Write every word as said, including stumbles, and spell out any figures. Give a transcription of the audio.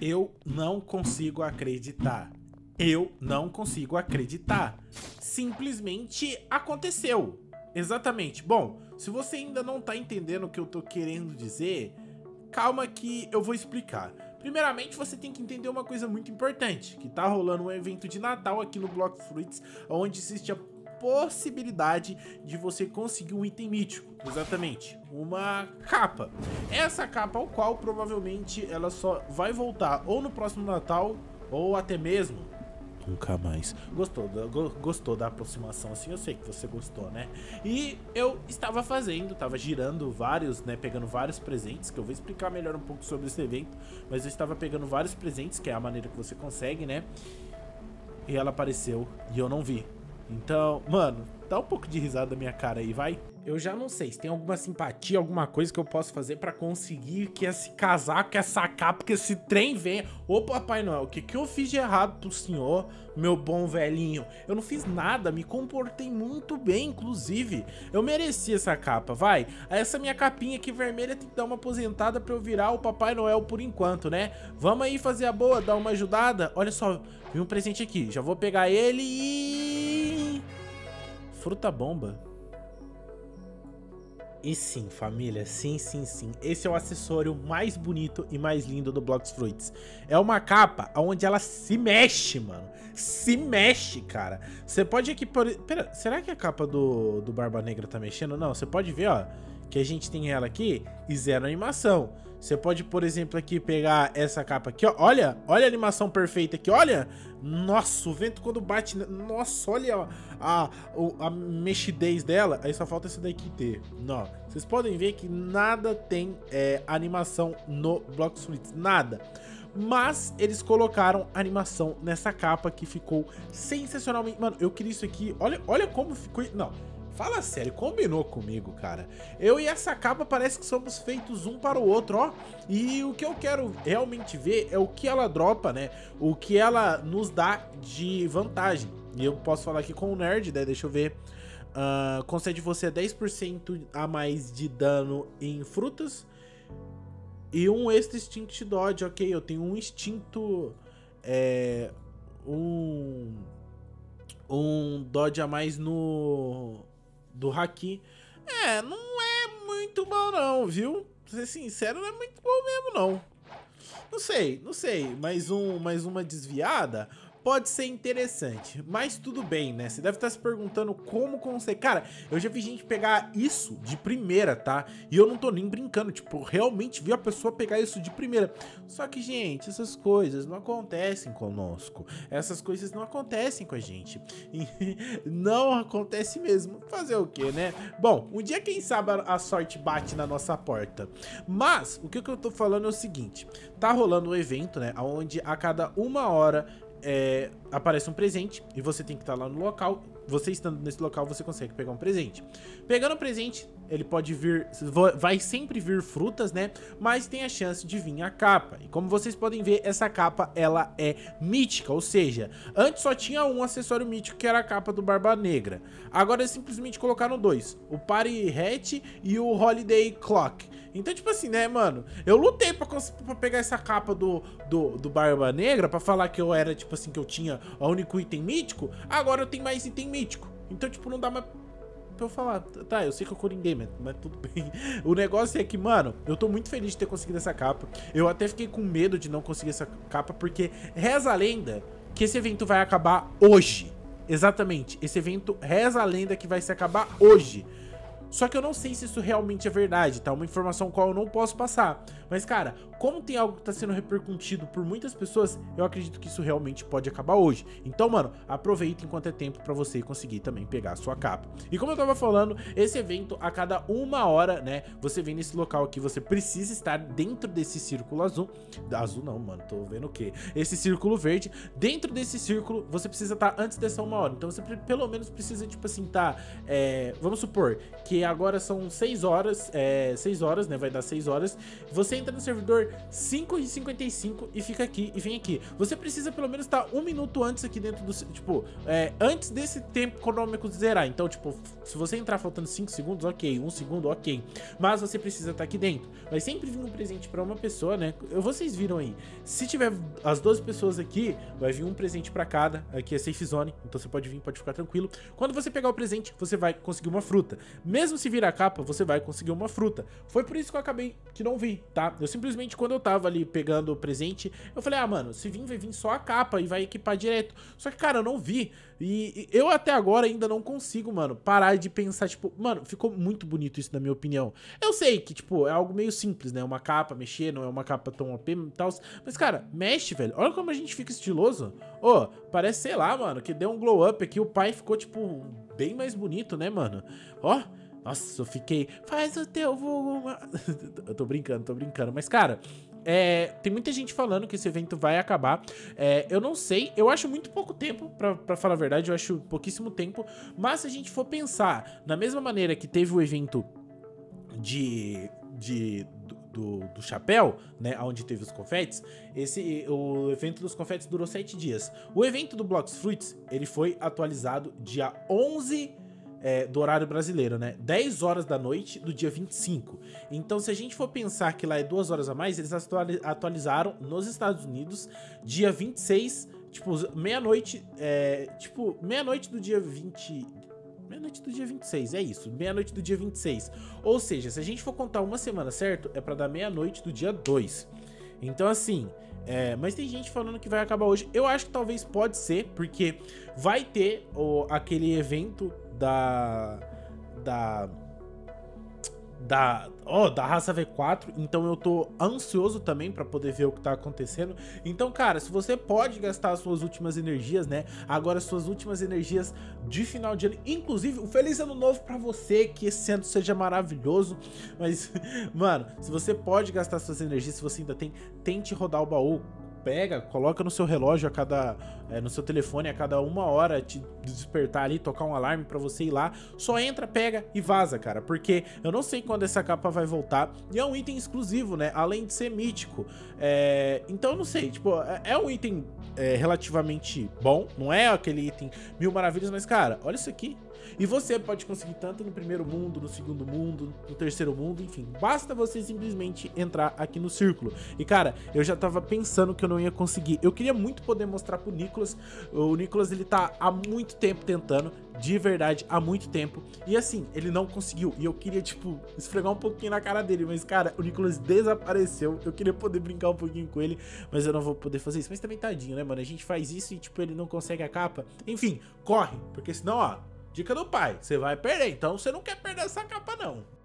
Eu não consigo acreditar. Eu não consigo acreditar. Simplesmente aconteceu. Exatamente. Bom, se você ainda não tá entendendo o que eu tô querendo dizer, calma que eu vou explicar. Primeiramente, você tem que entender uma coisa muito importante, que tá rolando um evento de Natal aqui no Blox Fruits, onde existe a possibilidade de você conseguir um item mítico, exatamente, uma capa. Essa capa, ao qual provavelmente ela só vai voltar ou no próximo Natal, ou até mesmo nunca mais. Gostou, gostou da aproximação assim? Eu sei que você gostou, né? E eu estava fazendo, estava girando vários, né? Pegando vários presentes, que eu vou explicar melhor um pouco sobre esse evento. Mas eu estava pegando vários presentes, que é a maneira que você consegue, né? E ela apareceu e eu não vi. Então, mano, dá um pouco de risada da minha cara aí, vai? Eu já não sei se tem alguma simpatia, alguma coisa que eu posso fazer pra conseguir que esse casaco, essa capa, que esse trem venha. Ô, Papai Noel, o que que eu fiz de errado pro senhor, meu bom velhinho? Eu não fiz nada, me comportei muito bem, inclusive. Eu mereci essa capa, vai. Essa minha capinha aqui vermelha tem que dar uma aposentada pra eu virar o Papai Noel por enquanto, né? Vamos aí fazer a boa, dar uma ajudada. Olha só, vi um presente aqui. Já vou pegar ele e... fruta bomba. E sim, família, sim, sim, sim. Esse é o acessório mais bonito e mais lindo do Blox Fruits. É uma capa onde ela se mexe, mano. Se mexe, cara. Você pode aqui... Por... Pera, será que a capa do, do Barba Negra tá mexendo? Não, você pode ver, ó, que a gente tem ela aqui e zero animação. Você pode, por exemplo, aqui pegar essa capa aqui, ó. Olha, olha a animação perfeita aqui, olha. Nossa, o vento quando bate... Nossa, olha a, a, a mexidez dela. Aí só falta esse daqui ter. Não, vocês podem ver que nada tem é, animação no Blox Fruits, nada. Mas eles colocaram animação nessa capa que ficou sensacionalmente... Mano, eu queria isso aqui. Olha, olha como ficou... Não... Fala sério, combinou comigo, cara. Eu e essa capa parece que somos feitos um para o outro, ó. E o que eu quero realmente ver é o que ela dropa, né? O que ela nos dá de vantagem. E eu posso falar aqui com o Nerd, né? Deixa eu ver. Uh, concede você dez por cento a mais de dano em frutas. E um extra Instinct Dodge, ok. Eu tenho um instinto... É... Um... Um Dodge a mais no... do Haki. É, não é muito bom não, viu? Pra ser sincero, não é muito bom mesmo não. Não sei, não sei. Mais, um, mais uma desviada pode ser interessante, mas tudo bem, né? Você deve estar se perguntando como consegue. Cara, eu já vi gente pegar isso de primeira, tá? E eu não tô nem brincando, tipo, realmente vi a pessoa pegar isso de primeira. Só que, gente, essas coisas não acontecem conosco. Essas coisas não acontecem com a gente. E não acontece mesmo. Fazer o quê, né? Bom, um dia, quem sabe, a sorte bate na nossa porta. Mas, o que eu tô falando é o seguinte. Tá rolando um evento, né? Onde a cada uma hora... É, aparece um presente e você tem que estar lá no local. Você estando nesse local, você consegue pegar um presente. Pegando o presente, ele pode vir, vai sempre vir frutas, né? Mas tem a chance de vir a capa. E como vocês podem ver, essa capa, ela é mítica. Ou seja, antes só tinha um acessório mítico, que era a capa do Barba Negra. Agora eles simplesmente colocaram dois: o Party Hat e o Holiday Clock. Então, tipo assim, né, mano? Eu lutei pra, pra pegar essa capa do, do, do Barba Negra, pra falar que eu era, tipo assim, que eu tinha o único item mítico. Agora eu tenho mais item mítico. Então, tipo, não dá mais pra eu falar. Tá, eu sei que eu coringuei, mas, mas tudo bem. O negócio é que, mano, eu tô muito feliz de ter conseguido essa capa. Eu até fiquei com medo de não conseguir essa capa, porque reza a lenda que esse evento vai acabar hoje. Exatamente, esse evento reza a lenda que vai se acabar hoje. Só que eu não sei se isso realmente é verdade, tá? Uma informação qual eu não posso passar. Mas, cara, como tem algo que tá sendo repercutido por muitas pessoas, eu acredito que isso realmente pode acabar hoje. Então, mano, aproveita enquanto é tempo pra você conseguir também pegar a sua capa. E como eu tava falando, esse evento, a cada uma hora, né, você vem nesse local aqui, você precisa estar dentro desse círculo azul. Azul não, mano, tô vendo o quê? Esse círculo verde. Dentro desse círculo, você precisa estar antes dessa uma hora. Então, você pelo menos precisa, tipo assim, tá... É, vamos supor que agora são seis horas, é, seis horas, né, vai dar seis horas. Você entra no servidor cinco e cinquenta e cinco e fica aqui e vem aqui. Você precisa pelo menos estar um minuto antes aqui dentro do... Tipo, é, antes desse tempo cronômetro zerar. Então, tipo, se você entrar faltando cinco segundos, ok. um segundo, ok. Mas você precisa estar aqui dentro. Vai sempre vir um presente pra uma pessoa, né? Vocês viram aí. Se tiver as doze pessoas aqui, vai vir um presente pra cada. Aqui é safe zone, então você pode vir, pode ficar tranquilo. Quando você pegar o presente, você vai conseguir uma fruta. Mesmo se virar capa, você vai conseguir uma fruta. Foi por isso que eu acabei que não vi, tá? Eu simplesmente, quando eu tava ali pegando o presente, eu falei, ah, mano, se vir, vai vir só a capa e vai equipar direto. Só que, cara, eu não vi. E eu até agora ainda não consigo, mano, parar de pensar, tipo, mano, ficou muito bonito isso, na minha opinião. Eu sei que, tipo, é algo meio simples, né? Uma capa, mexer, não é uma capa tão O P e tal. Mas, cara, mexe, velho. Olha como a gente fica estiloso. Ô, oh, parece, sei lá, mano, que deu um glow up aqui. O pai ficou, tipo, bem mais bonito, né, mano? Ó, oh, nossa, eu fiquei... Faz o teu vulgo... Eu tô brincando, tô brincando. Mas, cara... É, tem muita gente falando que esse evento vai acabar. É, eu não sei, eu acho muito pouco tempo, pra, pra falar a verdade, eu acho pouquíssimo tempo. Mas se a gente for pensar, na mesma maneira que teve o evento de... de do, do chapéu, né, onde teve os confetes, esse, o evento dos confetes durou sete dias. O evento do Blox Fruits, ele foi atualizado dia onze É, do horário brasileiro, né? dez horas da noite do dia vinte e cinco. Então, se a gente for pensar que lá é duas horas a mais, eles atualizaram nos Estados Unidos dia vinte e seis, tipo, meia-noite, é, tipo, meia-noite do dia vinte... Meia-noite do dia vinte e seis, é isso, meia-noite do dia vinte e seis. Ou seja, se a gente for contar uma semana, certo? É pra dar meia-noite do dia dois. Então, assim... É, mas tem gente falando que vai acabar hoje. Eu acho que talvez pode ser, porque vai ter o, aquele evento da... Da... Da... Oh, da raça V quatro. Então eu tô ansioso também pra poder ver o que tá acontecendo. Então, cara, se você pode gastar as suas últimas energias, né? Agora as suas últimas energias de final de ano. Inclusive, um feliz ano novo pra você. Que esse ano seja maravilhoso. Mas, mano, se você pode gastar suas energias, se você ainda tem, tente rodar o baú. Pega, coloca no seu relógio a cada, é, no seu telefone a cada uma hora, te despertar ali, tocar um alarme pra você ir lá. Só entra, pega e vaza, cara, porque eu não sei quando essa capa vai voltar. E é um item exclusivo, né, além de ser mítico. É, então eu não sei, tipo, é, é um item é, relativamente bom, não é aquele item mil maravilhas, mas, cara, olha isso aqui. E você pode conseguir tanto no primeiro mundo, no segundo mundo, no terceiro mundo, enfim. Basta você simplesmente entrar aqui no círculo. E, cara, eu já tava pensando que eu não ia conseguir. Eu queria muito poder mostrar pro Nicolas. O Nicolas, ele tá há muito tempo tentando. De verdade, há muito tempo. E assim, ele não conseguiu. E eu queria, tipo, esfregar um pouquinho na cara dele. Mas, cara, o Nicolas desapareceu. Eu queria poder brincar um pouquinho com ele, mas eu não vou poder fazer isso. Mas também tadinho, né, mano? A gente faz isso e, tipo, ele não consegue a capa. Enfim, corre. Porque senão, ó... Dica do pai, você vai perder, então você não quer perder essa capa não.